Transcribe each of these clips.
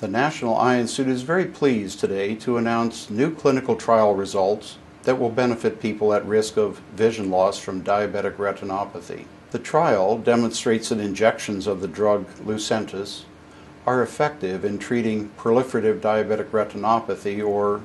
The National Eye Institute is very pleased today to announce new clinical trial results that will benefit people at risk of vision loss from diabetic retinopathy. The trial demonstrates that injections of the drug Lucentis are effective in treating proliferative diabetic retinopathy, or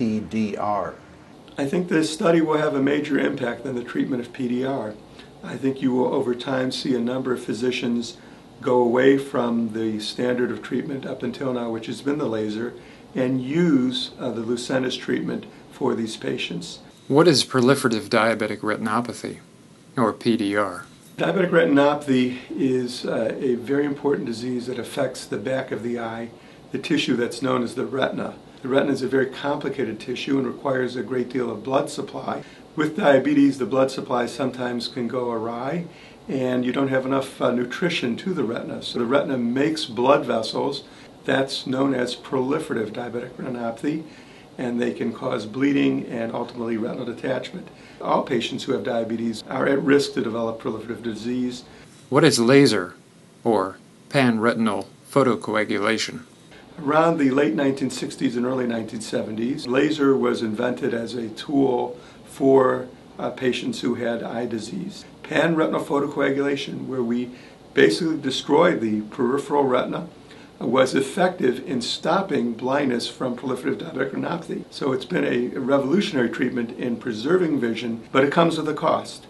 PDR. I think this study will have a major impact on the treatment of PDR. I think you will over time see a number of physicians go away from the standard of treatment up until now, which has been the laser, and use the Lucentis treatment for these patients. What is proliferative diabetic retinopathy, or PDR? Diabetic retinopathy is a very important disease that affects the back of the eye, the tissue that's known as the retina. The retina is a very complicated tissue and requires a great deal of blood supply. With diabetes, the blood supply sometimes can go awry, and you don't have enough nutrition to the retina. So the retina makes blood vessels. That's known as proliferative diabetic retinopathy, and they can cause bleeding and ultimately retinal detachment. All patients who have diabetes are at risk to develop proliferative disease. What is laser, or panretinal photocoagulation? Around the late 1960s and early 1970s, laser was invented as a tool for patients who had eye disease. Panretinal photocoagulation, where we basically destroy the peripheral retina, was effective in stopping blindness from proliferative diabetic retinopathy. So it's been a revolutionary treatment in preserving vision, but it comes with a cost.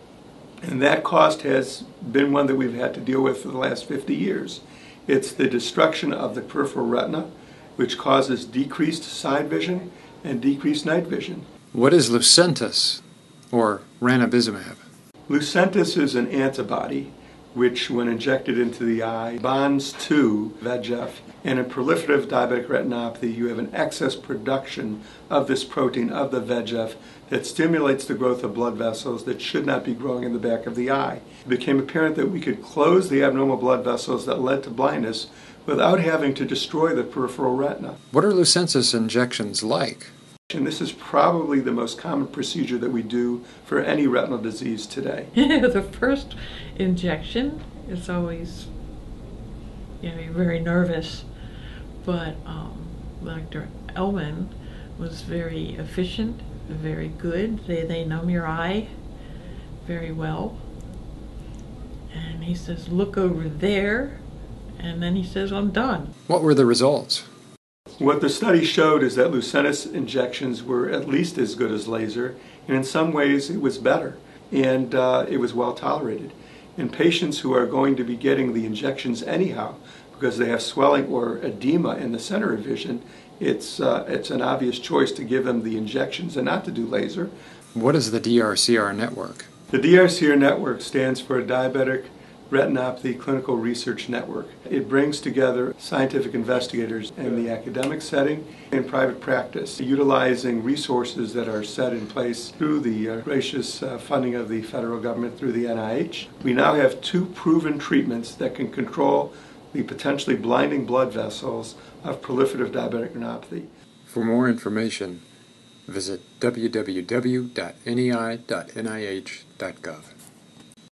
And that cost has been one that we've had to deal with for the last 50 years. It's the destruction of the peripheral retina, which causes decreased side vision and decreased night vision. What is Lucentis, or ranibizumab? Lucentis is an antibody which, when injected into the eye, bonds to VEGF. And in proliferative diabetic retinopathy, you have an excess production of this protein, of the VEGF, that stimulates the growth of blood vessels that should not be growing in the back of the eye. It became apparent that we could close the abnormal blood vessels that led to blindness without having to destroy the peripheral retina. What are Lucentis injections like? And this is probably the most common procedure that we do for any retinal disease today. The first injection is always, you're very nervous, but Dr. Elman was very efficient, very good. They numb your eye very well. And he says, look over there, and then he says, I'm done. What were the results? What the study showed is that Lucentis injections were at least as good as laser, and in some ways it was better, and it was well tolerated. In patients who are going to be getting the injections anyhow, because they have swelling or edema in the center of vision, it's an obvious choice to give them the injections and not to do laser. What is the DRCR network? The DRCR network stands for Diabetic Retinopathy Clinical Research Network. It brings together scientific investigators in the academic setting and private practice, utilizing resources that are set in place through the gracious funding of the federal government through the NIH. We now have 2 proven treatments that can control the potentially blinding blood vessels of proliferative diabetic retinopathy. For more information, visit www.nei.nih.gov.